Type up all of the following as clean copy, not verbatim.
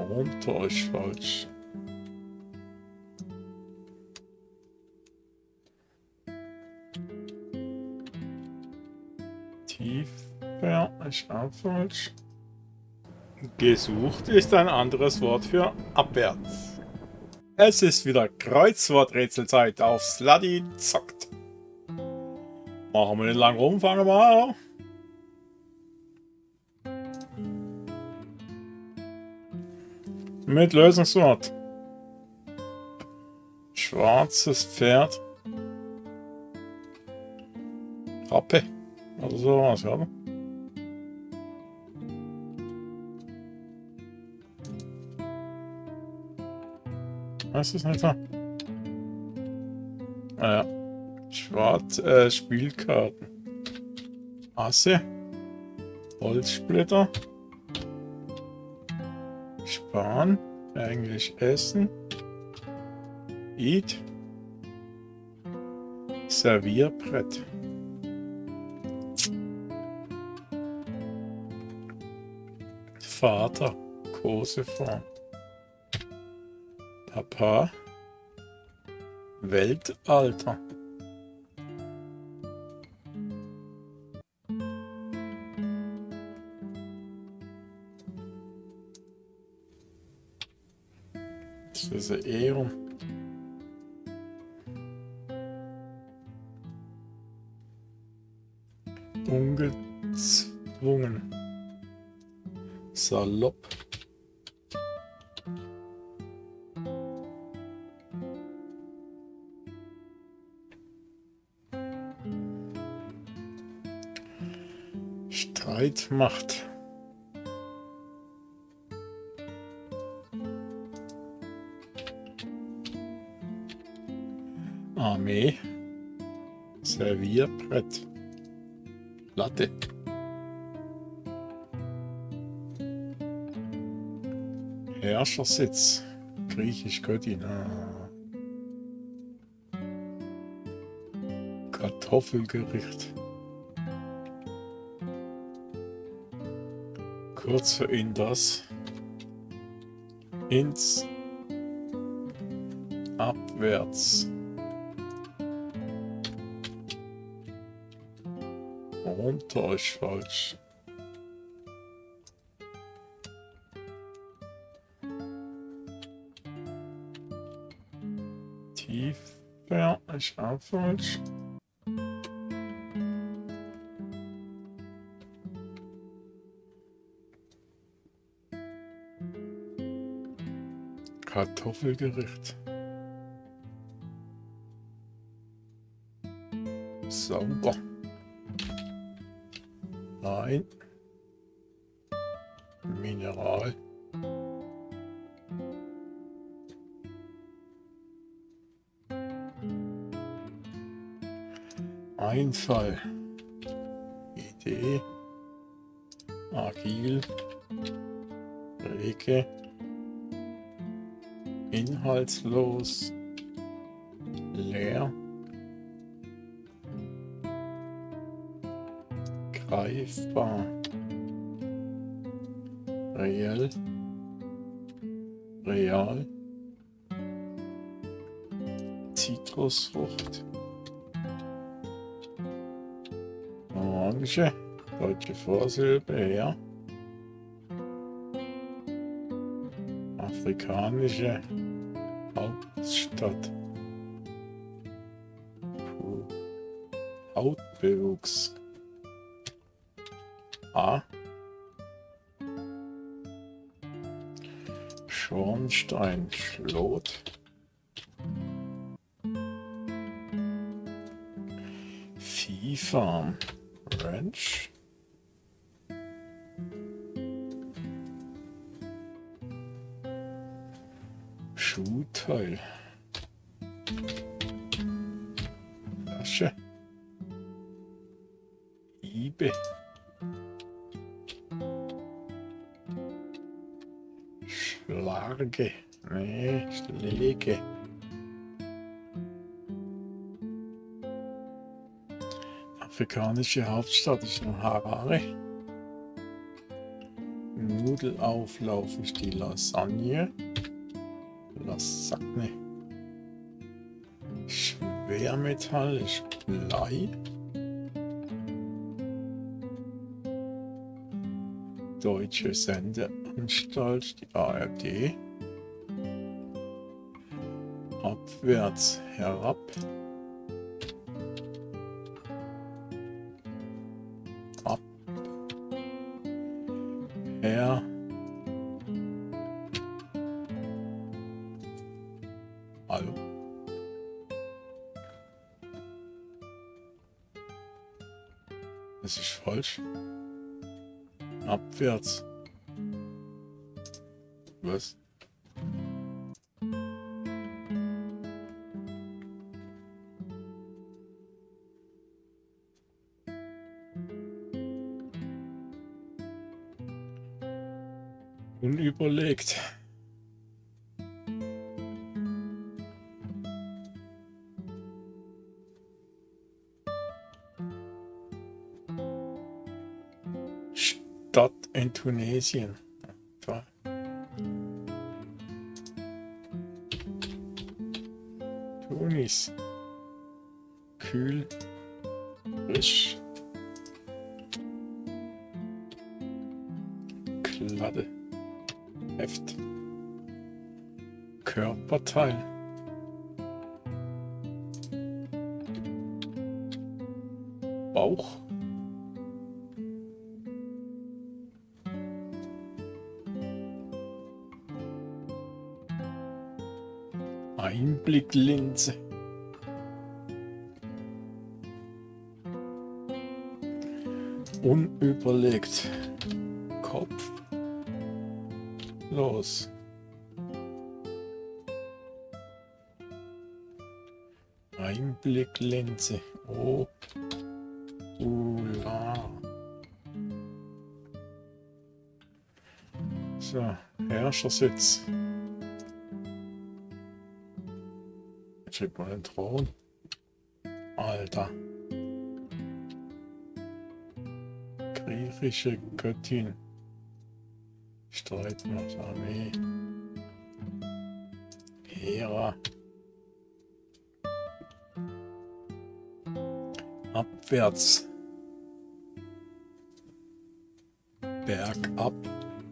Runter ist falsch. Tiefer ist auch falsch. Gesucht ist ein anderes Wort für abwärts. Es ist wieder Kreuzworträtselzeit auf Sluddy zockt. Machen wir nicht lang rum, fangen wir an. Mit Lösungswort. Schwarzes Pferd. Rappe. Oder sowas, oder? Was ist nicht so? Naja. Schwarz, Spielkarten. Asse. Holzsplitter. Sparen. Englisch essen. Eat. Servierbrett. Vater. Koseform. Papa. Weltalter. Das ist ein Ehren. Ungezwungen. Salopp. Streitmacht. Armee. Servierbrett. Latte. Herrschersitz. Griechisch Göttin. Kartoffelgericht. Kurz für in das. Ins. Abwärts. Runter ist falsch. Tiefer ist auch falsch. Kartoffelgericht. Sauber. Nein. Mineral. Einfall. Idee. Agil. Rege. Inhaltslos. Leer. Greifbar. Reell. Real. Zitrusfrucht. Orange. Deutsche Vorsilbe, ja. Afrikanische Hauptstadt. Puh. Hautbewuchs. A. Schornstein, Schlot. Viehfarm, Ranch. Schuhteil. Flasche. Ibe. Schlarge. Nee, Schläge. Afrikanische Hauptstadt ist noch Harare. Nudelauflauf ist die Lasagne. Lasagne. Schwermetall ist Blei. Deutsche Sendeanstalt, die ARD. Abwärts herab. Ab. Her. Hallo. Das ist falsch. Abwärts. Was? Unüberlegt. Stadt in Tunesien. Toll. Tunis. Kühl. Frisch. Kladde. Heft. Körperteil. Bauch. Einblicklinse. Unüberlegt. Kopf. Los. Einblicklinse. Oh. Ula. So, Herrschersitz. Jetzt schickt man den Thron. Alter. Griechische Göttin. Streitmacht-Armee. Hera. Abwärts. Bergab.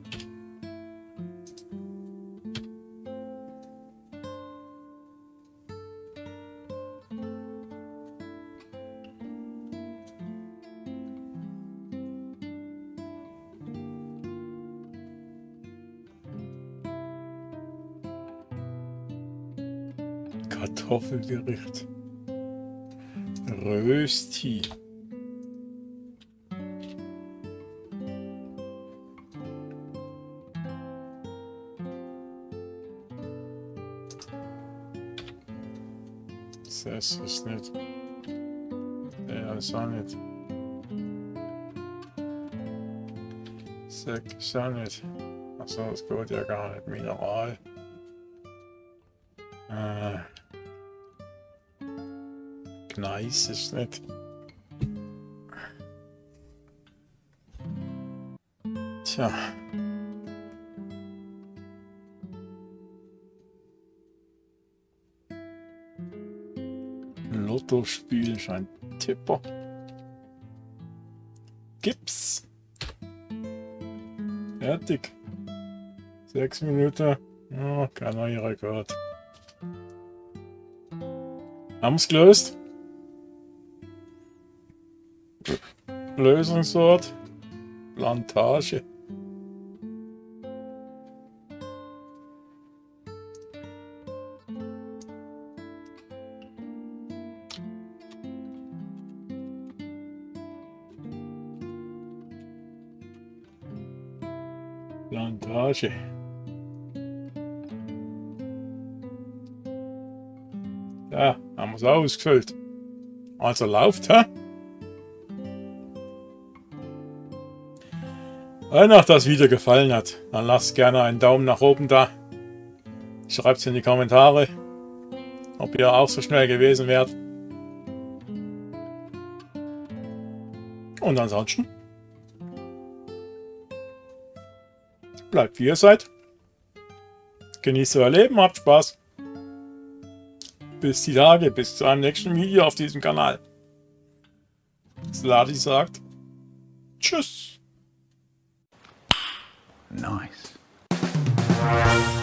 Kartoffelgericht. Rösti. Das ist nicht. Ja, ist auch nicht. Sek ist auch nicht. Achso, das geht ja gar nicht. Mineral. Gneis ist nicht. Tja. Lottospiel ist ein Tipper. Gips. Fertig. 6 Minuten. Oh, kein neuer Rekord. Haben wir es gelöst? Lösungswort. Plantage. Plantage. Ja, haben wir es ausgefüllt. Also läuft, hä? Wenn euch das Video gefallen hat, dann lasst gerne einen Daumen nach oben da. Schreibt es in die Kommentare, ob ihr auch so schnell gewesen wärt. Und ansonsten bleibt wie ihr seid. Genießt euer Leben, habt Spaß. Bis die Tage, bis zu einem nächsten Video auf diesem Kanal. Sladi sagt Tschüss. Nice.